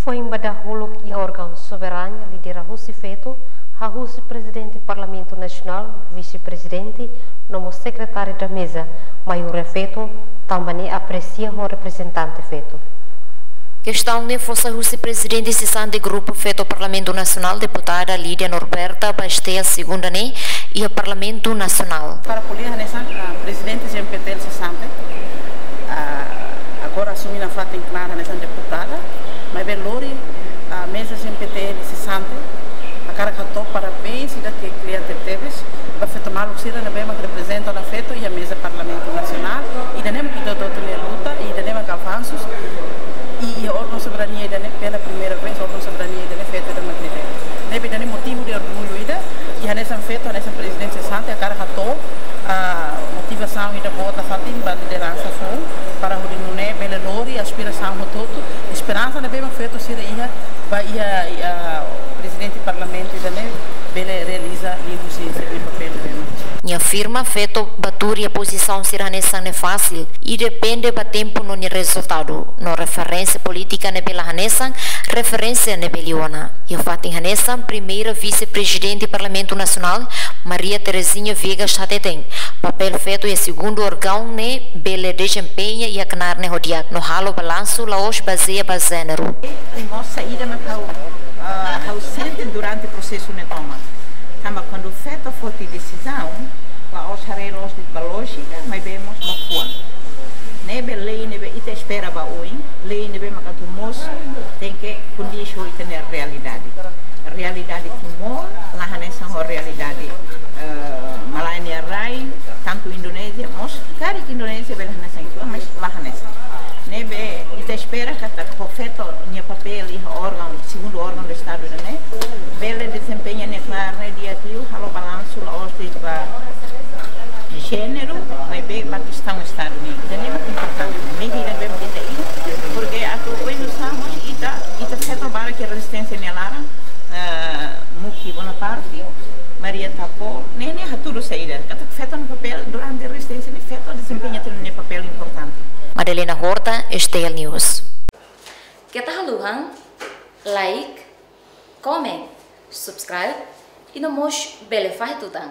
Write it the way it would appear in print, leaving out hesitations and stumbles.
Foi em Badahuluk e órgão soberano lidera Russi Feto, a Russi presidente do Parlamento Nacional, vice-presidente, como secretário da mesa, Maior Feto, também aprecia o representante Feto. Questão de força Russi presidente de grupo Feto ao Parlamento Nacional, deputada Lídia Norberta Bastea segunda e o Parlamento Nacional. Para polir a presidente do MPT agora assumir a fata inclinada nessa deputada, mas Belori a mesa do MPT a cara cantou parabéns e daqui cliente teves para tomar o sira na bema que representa o Feto e a mesa Parlamento Nacional e da nem que doutor luta e da nem que avanços e a órgão soberania pela primeira vez a órgão soberania da Feto da Madrid. Nebe da motivo de orgulho e a nessa Feto, a nessa presidência santa a cara cantou a motivação e da bota fatim para liderança foi para o Rinune bela lori aspiração o todo esperança na bema Feto sira ia o presidente do parlamento da bela realiza livro sim papel Minha firma Feto baturi a posição siranesa não é fácil e depende do tempo no resultado. No referência política na bela Hanesan, referência na Beliona. E o fato em Hanesan, primeira vice-presidente do Parlamento Nacional, Maria Terezinha Viegas Chateten. Papel Feto é segundo órgão ne bela desempenha e a canar ne rodiak no halo balanço laos baseia bazênero. Nossa saída na ao centro durante o processo de toma. Quando feita a decisão, lá os arreiros de lógica, mas vemos uma coisa. Nebe lei nebe ita espera ba oi, lei nebe makatumos tem que condição e ter realidade. A realidade tumor, lá hanesa a realidade Malaya Rai, tanto Indonésia, mos cari Indonésia bela hanesa itu, mas lá hanesa. Nebe ita espera que o profeta tinha papel e órgão, segundo órgão do Estado, né? Bela desempenha neclar dia tio, halo balanço lá os de gênero, vai ver a questão Estados Unidos. É muito importante, medida bem aí, porque a coisa nós estamos ita feito para que a resistência nelara, Muki Bonaparte, Maria Tapó, nem é tudo saída. Cada feito no papel durante a resistência, nem feito desempenha tem um papel importante. Madalena Horta, Estel News. Kita haluhan, like, comment, subscribe e não mos belefaz tutang.